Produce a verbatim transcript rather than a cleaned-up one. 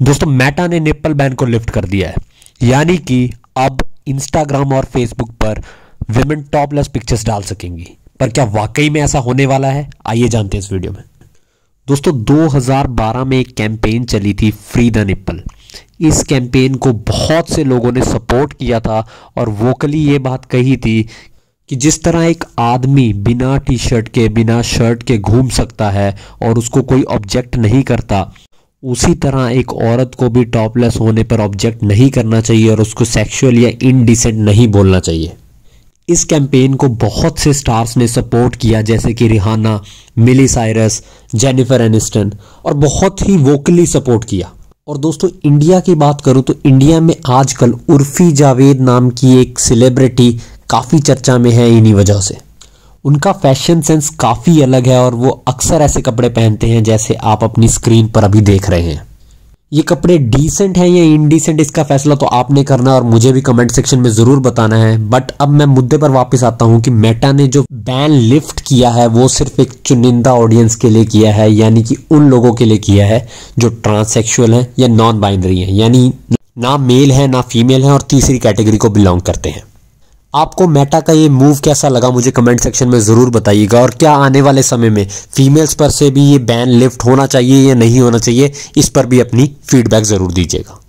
दोस्तों मेटा ने nipple ban को लिफ्ट कर दिया है, यानी कि अब इंस्टाग्राम और फेसबुक पर विमेन टॉपलेस पिक्चर्स डाल सकेंगी। पर क्या वाकई में ऐसा होने वाला है? आइए जानते हैं इस वीडियो में। दोस्तों दो हज़ार बारह में एक कैंपेन चली थी फ्री द निप्पल। इस कैंपेन को बहुत से लोगों ने सपोर्ट किया था और वोकली ये बात कही थी कि जिस तरह एक आदमी बिना टी शर्ट के बिना शर्ट के घूम सकता है और उसको कोई ऑब्जेक्ट नहीं करता, उसी तरह एक औरत को भी टॉपलेस होने पर ऑब्जेक्ट नहीं करना चाहिए और उसको सेक्सुअल या इनडिसेंट नहीं बोलना चाहिए। इस कैंपेन को बहुत से स्टार्स ने सपोर्ट किया, जैसे कि Rihanna, Miley Cyrus, Jennifer Aniston, और बहुत ही वोकली सपोर्ट किया। और दोस्तों इंडिया की बात करूं तो इंडिया में आजकल उर्फी जावेद नाम की एक सेलिब्रिटी काफ़ी चर्चा में है इन्हीं वजह से। उनका फैशन सेंस काफ़ी अलग है और वो अक्सर ऐसे कपड़े पहनते हैं जैसे आप अपनी स्क्रीन पर अभी देख रहे हैं। ये कपड़े डिसेंट हैं या इनडिसेंट, इसका फैसला तो आपने करना और मुझे भी कमेंट सेक्शन में ज़रूर बताना है। बट अब मैं मुद्दे पर वापस आता हूं कि मेटा ने जो बैन लिफ्ट किया है वो सिर्फ एक चुनिंदा ऑडियंस के लिए किया है, यानी कि उन लोगों के लिए किया है जो ट्रांससेक्सुअल हैं या नॉन बाइनरी हैं, यानी ना मेल है ना फीमेल है और तीसरी कैटेगरी को बिलोंग करते हैं। आपको मेटा का ये मूव कैसा लगा मुझे कमेंट सेक्शन में ज़रूर बताइएगा। और क्या आने वाले समय में फीमेल्स पर से भी ये बैन लिफ्ट होना चाहिए या नहीं होना चाहिए, इस पर भी अपनी फीडबैक ज़रूर दीजिएगा।